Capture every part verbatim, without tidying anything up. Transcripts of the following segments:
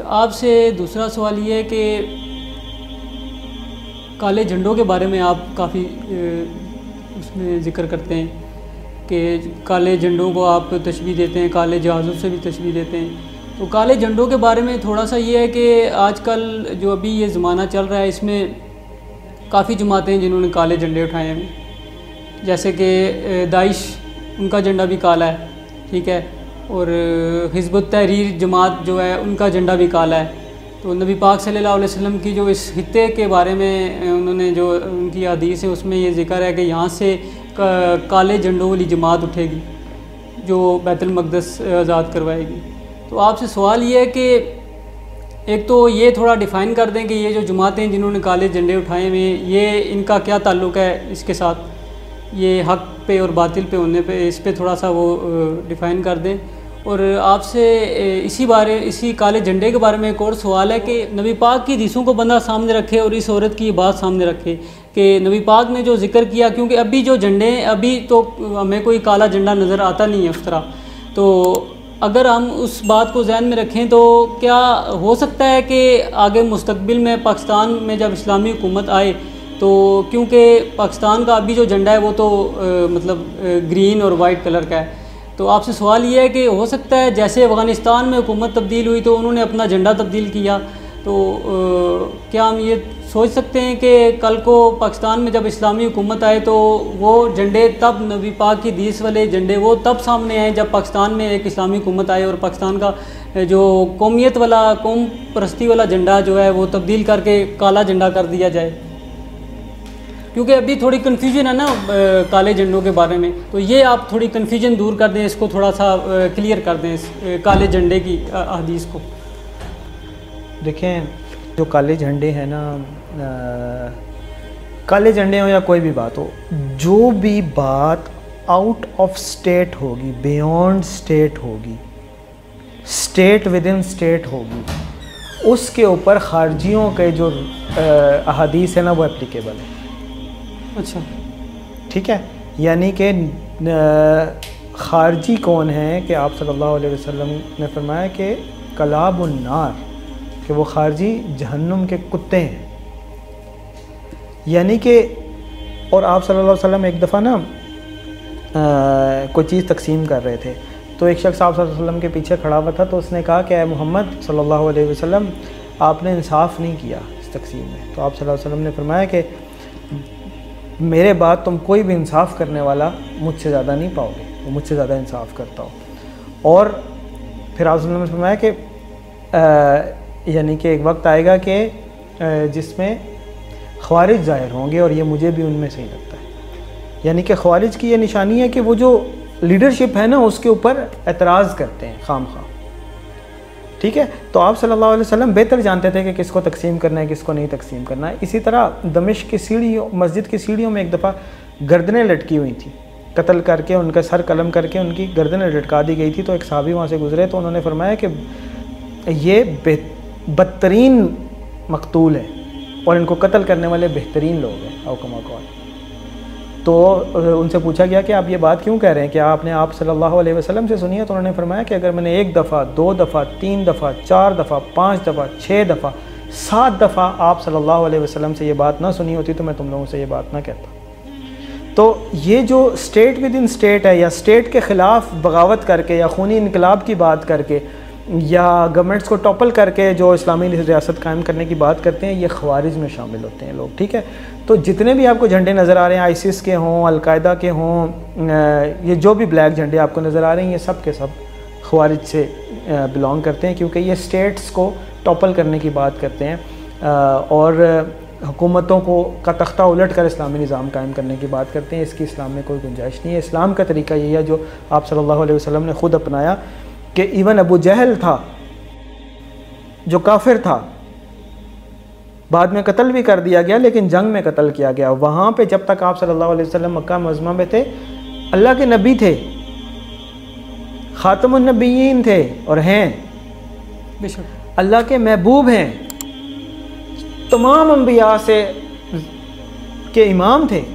आपसे दूसरा सवाल ये है कि काले झंडों के बारे में आप काफ़ी उसमें ज़िक्र करते हैं कि काले झंडों को आप तशबीह देते हैं, काले जहाज़ों से भी तशबीह देते हैं। तो काले झंडों के बारे में थोड़ा सा ये है कि आजकल जो अभी ये ज़माना चल रहा है इसमें काफ़ी जमातें हैं जिन्होंने काले झंडे उठाए हैं, जैसे कि दाइश, उनका झंडा भी काला है, ठीक है, और हिज़्बुत तहरीर जमात जो है उनका झंडा भी काला है। तो नबी पाक सल्लल्लाहु अलैहि वसल्लम की जो इस खित्ते के बारे में उन्होंने जो उनकी हदीस है उसमें ये ज़िक्र है कि यहाँ से का, काले झंडों वाली जमात उठेगी जो बैतुल मक़दस आज़ाद करवाएगी। तो आपसे सवाल ये है कि एक तो ये थोड़ा डिफ़ाइन कर दें कि ये जो जमातें जिन्होंने काले झंडे उठाए हुए ये इनका क्या ताल्लुक़ है इसके साथ, ये हक़ पे और बातिल पे होने पे, इस पे थोड़ा सा वो डिफ़ाइन कर दें। और आपसे इसी बारे इसी काले झंडे के बारे में एक और सवाल है कि नबी पाक की हदीसों को बंदा सामने रखे और इस औरत की बात सामने रखे कि नबी पाक ने जो ज़िक्र किया, क्योंकि अभी जो झंडे अभी तो हमें कोई काला झंडा नज़र आता नहीं है उस तरह, तो अगर हम उस बात को ज़हन में रखें तो क्या हो सकता है कि आगे मुस्तकबिल में पाकिस्तान में जब इस्लामी हुकूमत आए तो, क्योंकि पाकिस्तान का अभी जो झंडा है वो तो आ, मतलब ग्रीन और वाइट कलर का है, तो आपसे सवाल ये है कि हो सकता है जैसे अफ़गानिस्तान में हुकूमत तब्दील हुई तो उन्होंने अपना झंडा तब्दील किया, तो आ, क्या हम ये सोच सकते हैं कि कल को पाकिस्तान में जब इस्लामी हुकूमत आए तो वो झंडे तब नबी पाक की हदीस वाले झंडे वो तब सामने आए जब पाकिस्तान में एक इस्लामी हुकूमत आए और पाकिस्तान का जो कौमियत वाला, कौम परस्ती वाला झंडा जो है वो तब्दील करके काला झंडा कर दिया जाए, क्योंकि अभी थोड़ी कन्फ्यूजन है ना काले झंडों के बारे में, तो ये आप थोड़ी कन्फ्यूजन दूर कर दें, इसको थोड़ा सा क्लियर कर दें इस काले झंडे की हदीस को। देखें, जो काले झंडे हैं ना, आ, काले झंडे हो या कोई भी बात हो, जो भी बात आउट ऑफ स्टेट होगी, बियॉन्ड स्टेट होगी, स्टेट विद इन स्टेट होगी, उसके ऊपर खारजियों के जो अहादीस है ना वो एप्लीकेबल है। अच्छा, ठीक है, यानी कि खारजी कौन है कि आप सल्लल्लाहु अलैहि वसल्लम ने फरमाया कि कलाबुन नार, कि वो खारजी जहन्नुम के कुत्ते हैं, यानी कि, और आप सल्लल्लाहु अलैहि वसल्लम एक दफ़ा ना कोई चीज़ तकसीम कर रहे थे तो एक शख्स आप सल्लल्लाहु अलैहि वसल्लम के पीछे खड़ा हुआ था, तो उसने कहा कि ऐ मोहम्मद सल्लल्लाहु अलैहि वसल्लम आपने इंसाफ नहीं किया इस तकसीम में। तो आप सल्लल्लाहु अलैहि वसल्लम ने फरमाया कि मेरे बाद तुम कोई भी इंसाफ करने वाला मुझसे ज़्यादा नहीं पाओगे, वो मुझसे ज़्यादा इंसाफ करता हो। और फिर आप सल्लल्लाहु अलैहि वसल्लम ने फरमाया कि यानी कि एक वक्त आएगा कि जिसमें ख्वारिज ज़ाहिर होंगे और ये मुझे भी उनमें से ही लगता है, यानी कि ख्वारिज की ये निशानी है कि वो जो लीडरशिप है ना उसके ऊपर एतराज़ करते हैं खाम खा, ठीक है। तो आप सल्लल्लाहु अलैहि वसल्लम बेहतर जानते थे कि किसको तकसीम करना है, किसको नहीं तकसीम करना है। इसी तरह दमिश्क की सीढ़ियों, मस्जिद की सीढ़ियों में एक दफ़ा गर्दनें लटकी हुई थी, कत्ल करके उनका सर कलम करके उनकी गर्दनें लटका दी गई थी। तो एक साहबी वहाँ से गुजरे तो उन्होंने फरमाया कि ये बदतरीन मकतूल है और इनको कत्ल करने वाले बेहतरीन लोग हैं औकमा कौन। तो उनसे पूछा गया कि आप ये बात क्यों कह रहे हैं, कि आपने आप सल्लल्लाहु अलैहि वसल्लम से सुनी है? तो उन्होंने फरमाया कि अगर मैंने एक दफ़ा, दो दफ़ा, तीन दफ़ा, चार दफ़ा, पाँच दफ़ा, छः दफ़ा, सात दफ़ा आप सल्लल्लाहु अलैहि वसल्लम से ये बात ना सुनी होती तो मैं तुम लोगों से ये बात ना कहता। तो ये जो स्टेट विद इन स्टेट है, या स्टेट के ख़िलाफ़ बगावत करके या खूनी इनकलाब की बात करके या गवर्नमेंट्स को टॉपल करके जो इस्लामी रियासत कायम करने की बात करते हैं, ये ख़वारिज में शामिल होते हैं लोग, ठीक है। तो जितने भी आपको झंडे नज़र आ रहे हैं, आईसिस के हों, अलकायदा के हों, ये जो भी ब्लैक झंडे आपको नज़र आ रहे हैं, ये सब के सब ख़वारिज से बिलोंग करते हैं, क्योंकि ये स्टेट्स को टॉपल करने की बात करते हैं और हुकूमतों को का तख्ता उलट कर इस्लामी निज़ाम कायम करने की बात करते हैं। इसकी इस्लाम में कोई गुंजाइश नहीं है। इस्लाम का तरीका यही है जो आप सल्लल्लाहु अलैहि वसल्लम ने ख़ुद अपनाया, कि इवन अबू जहल था जो काफिर था, बाद में कत्ल भी कर दिया गया, लेकिन जंग में कत्ल किया गया। वहाँ पे जब तक आप सल्लल्लाहु अलैहि वसल्लम मक्का मुअज़्ज़मा में थे, अल्लाह के नबी थे, ख़ातमुन नबिय्यीन थे और हैं, अल्लाह के महबूब हैं, तमाम अंबिया से के इमाम थे।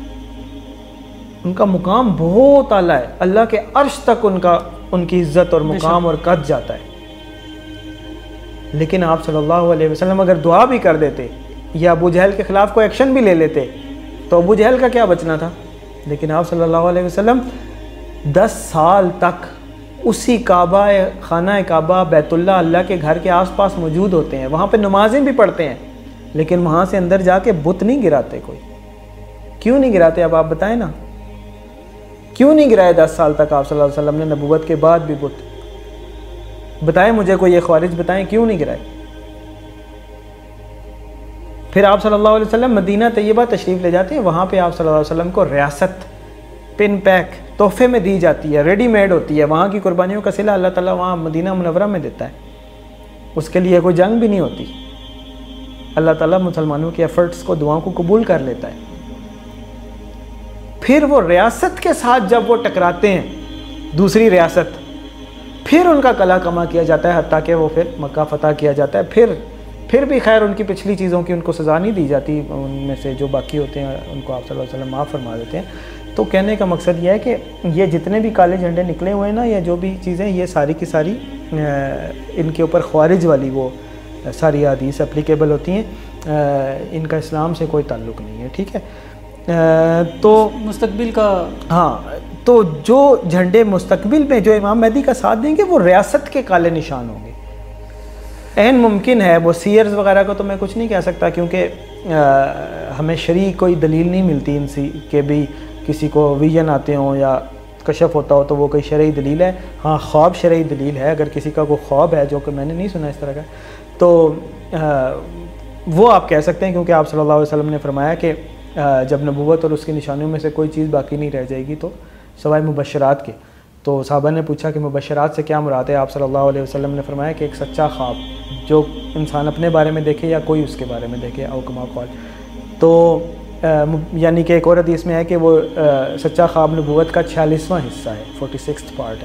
उनका मुकाम बहुत आला है, अल्लाह के अर्श तक उनका उनकी इज़्ज़त और मुकाम और कद जाता है। लेकिन आप सल्लल्लाहु अलैहि वसल्लम अगर दुआ भी कर देते या अबू जहल के ख़िलाफ़ कोई एक्शन भी ले लेते तो अबू जहल का क्या बचना था। लेकिन आप सल्लल्लाहु अलैहि वसल्लम दस साल तक उसी काबा खाना काबा बैतुल्ला अल्लाह के घर के आसपास मौजूद होते हैं, वहाँ पे नमाजें भी पढ़ते हैं, लेकिन वहाँ से अंदर जाके बुत नहीं गिराते कोई। क्यों नहीं गिराते अब आप बताएं ना, क्यों नहीं गिराए दस साल तक आप सल्लल्लाहु अलैहि वसल्लम ने, नबूवत के बाद भी बुत? बताएं मुझे कोई, ये ख्वारिज बताएं क्यों नहीं गिराए। फिर आप सल्लल्लाहु अलैहि वसल्लम मदीना तैयबा तशरीफ़ ले जाते हैं, वहाँ पे आप सल्लल्लाहु अलैहि वसल्लम को रियासत पिन पैक तोहफे में दी जाती है, रेडीमेड होती है। वहाँ की कुर्बानियों का सिला अल्लाह ताला वहाँ मदीना मुनव्वरा में देता है, उसके लिए कोई जंग भी नहीं होती। अल्लाह ताला मुसलमानों के एफर्ट्स को, दुआओं को कबूल कर लेता है। फिर वो रियासत के साथ जब वो टकराते हैं दूसरी रियासत, फिर उनका कला कमा किया जाता है, हत्ता कि वो फिर मक्का फतह किया जाता है। फिर फिर भी खैर उनकी पिछली चीज़ों की उनको सज़ा नहीं दी जाती, उनमें से जो बाकी होते हैं उनको आप सल्लल्लाहु अलैहि वसल्लम माफ़ फरमा देते हैं। तो कहने का मकसद ये है कि ये जितने भी काले झंडे निकले हुए हैं ना, ये जो भी चीज़ें, ये सारी की सारी इनके ऊपर ख्वारिज वाली वो सारी हदीस एप्लीकेबल होती हैं, इनका इस्लाम से कोई ताल्लुक़ नहीं है। ठीक है, तो मुस्तकबिल का, हाँ, तो जो झंडे मुस्तकबिल में जो इमाम महदी का साथ देंगे वो रियासत के काले निशान होंगे। ऐन मुमकिन है, वो सीयर्स वगैरह को तो मैं कुछ नहीं कह सकता, क्योंकि हमें शरई कोई दलील नहीं मिलती इनसी के भी किसी को विजन आते हों या कशफ होता हो तो वो कोई शरई दलील है। हाँ, ख्वाब शरई दलील है, अगर किसी का कोई ख्वाब है जो कि मैंने नहीं सुना इस तरह का, तो आ, वो आप कह सकते हैं, क्योंकि आप सल्लल्लाहु अलैहि वसल्लम ने फरमाया कि जब नबूवत और उसकी निशानियों में से कोई चीज़ बाकी नहीं रह जाएगी तो सवाए मुबशरात के। तो साहबा ने पूछा कि मुबशरात से क्या मुराद है। आप सल्लल्लाहु अलैहि वसल्लम ने फरमाया कि एक सच्चा ख्वाब जो इंसान अपने बारे में देखे या कोई उसके बारे में देखे, औ कमा क़ाल। तो यानी कि एक और हदीस में है कि वो आ, सच्चा ख्वाब नबूवत का छियालीसवां हिस्सा है, फोर्टी सिक्स्थ पार्ट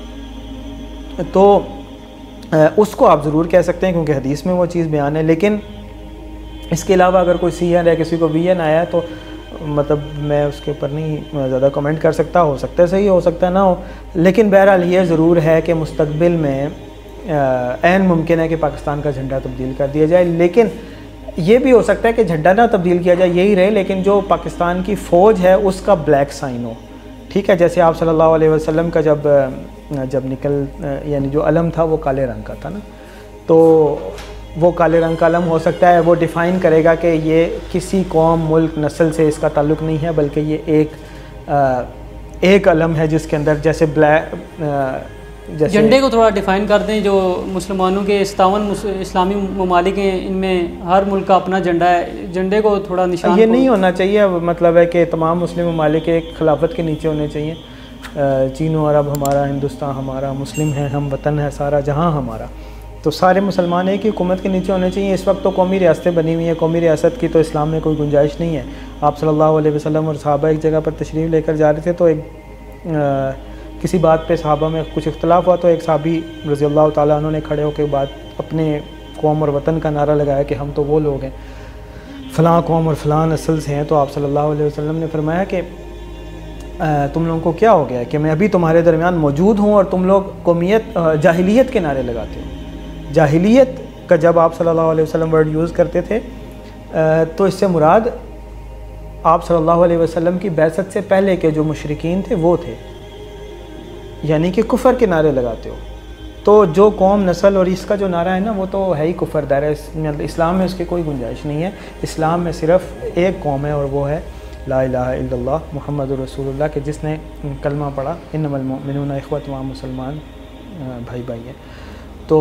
है। तो आ, उसको आप ज़रूर कह सकते हैं क्योंकि हदीस में वो चीज़ बयान है। लेकिन इसके अलावा अगर कोई सीयन है, किसी को वीएन आया है, तो मतलब मैं उसके ऊपर नहीं ज़्यादा कमेंट कर सकता। हो सकता है सही, हो सकता है ना हो, लेकिन बहरहाल ये ज़रूर है कि मुस्तकबिल में ऐन मुमकिन है कि पाकिस्तान का झंडा तब्दील कर दिया जाए। लेकिन ये भी हो सकता है कि झंडा ना तब्दील किया जाए, यही रहे, लेकिन जो पाकिस्तान की फ़ौज है उसका ब्लैक साइन हो। ठीक है, जैसे आप सल्लल्लाहु अलैहि वसल्लम का जब जब निकल यानी जो अलम था वो काले रंग का था ना, तो वो काले रंग का अलम हो सकता है वो डिफ़ाइन करेगा कि ये किसी कौम, मुल्क, नस्ल से इसका ताल्लुक़ नहीं है, बल्कि ये एक आ, एक अलम है जिसके अंदर जैसे ब्लैक, जैसे झंडे को थोड़ा डिफ़ाइन कर दें। जो मुसलमानों के सत्तावन इस्लामी ममालिक हैं, इनमें हर मुल्क का अपना झंडा है, झंडे को थोड़ा निशान ये नहीं होना चाहिए। मतलब है कि तमाम मुस्लिम ममालिक एक खिलाफत के नीचे होने चाहिए। चीन व अरब हमारा, हिंदुस्तान हमारा, मुस्लिम है हम, वतन है सारा जहां हमारा, तो सारे मुसलमान एक ही हुकूमत के नीचे होने चाहिए। इस वक्त तो कौमी रियासतें बनी हुई हैं, कौमी रियासत की तो इस्लाम में कोई गुंजाइश नहीं है। आप सल्लल्लाहु अलैहि वसल्लम और सहाबा एक जगह पर तशरीफ़ लेकर जा रहे थे, तो एक आ, किसी बात पे सहाबा में कुछ इख्तलाफ हुआ, तो एक साहबी रज़ी अल्लाह ताला अन्हु ने खड़े होकर बात अपने कौम और वतन का नारा लगाया कि हम तो वो लोग हैं, फ़लाँ कौम और फ़लाँ नस्ल से हैं। तो आप सल्लल्लाहु अलैहि वसल्लम ने फरमाया कि तुम लोगों को क्या हो गया कि मैं अभी तुम्हारे दरमियान मौजूद हूँ और तुम लोग कौमियत जाहिलियत के नारे लगाते हो। जाहिलियत का जब आप सल्लल्लाहु अलैहि वसल्लम वर्ड यूज़ करते थे तो इससे मुराद आप सल्लल्लाहु अलैहि वसल्लम की बैसत से पहले के जो मुशरिकीन थे वो थे, यानी कि कुफ़र के नारे लगाते हो। तो जो कौम, नस्ल और इसका जो नारा है ना, वो तो है ही कुफ़र दायरा है। इस्लाम में उसकी कोई गुंजाइश नहीं है। इस्लाम में सिर्फ़ एक कौम है और वो है ला इलाहा इल्लल्लाह मुहम्मदुर रसूलुल्लाह, के जिसने कलमा पढ़ा, इन्नमल मुमिनूना इख्वत, वहाँ मुसलमान भाई भाई हैं। तो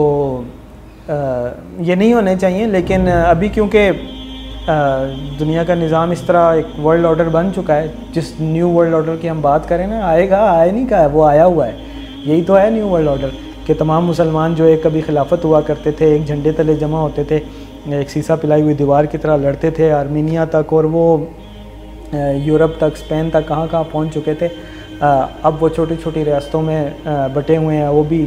ये नहीं होने चाहिए। लेकिन अभी क्योंकि दुनिया का निज़ाम इस तरह एक वर्ल्ड ऑर्डर बन चुका है, जिस न्यू वर्ल्ड ऑर्डर की हम बात करें ना, आएगा आए नहीं का है, वो आया हुआ है। यही तो है न्यू वर्ल्ड ऑर्डर कि तमाम मुसलमान जो एक कभी खिलाफत हुआ करते थे, एक झंडे तले जमा होते थे, एक सीसा पिलाई हुई दीवार की तरह लड़ते थे आर्मीनिया तक, और वो यूरोप तक, स्पेन तक, कहाँ कहाँ पहुँच चुके थे। अब वो छोटी छोटी रियासतों में बटे हुए हैं, वो भी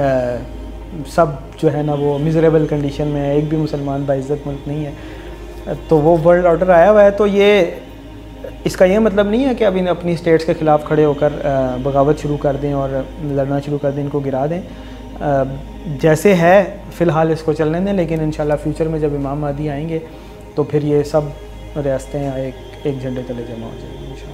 सब जो है ना वो मिज़रेबल कंडीशन में है, एक भी मुसलमान बाइज़्ज़त मुल्क नहीं है। तो वो वर्ल्ड ऑर्डर आया हुआ है। तो ये इसका ये मतलब नहीं है कि अब इन अपनी स्टेट्स के ख़िलाफ़ खड़े होकर बगावत शुरू कर दें और लड़ना शुरू कर दें, इनको गिरा दें। जैसे है फ़िलहाल इसको चलने दें, लेकिन इंशाल्लाह फ्यूचर में जब इमाम महदी आएंगे तो फिर ये सब रियासतें एक एक झंडे तले जमा हो जाएंगी।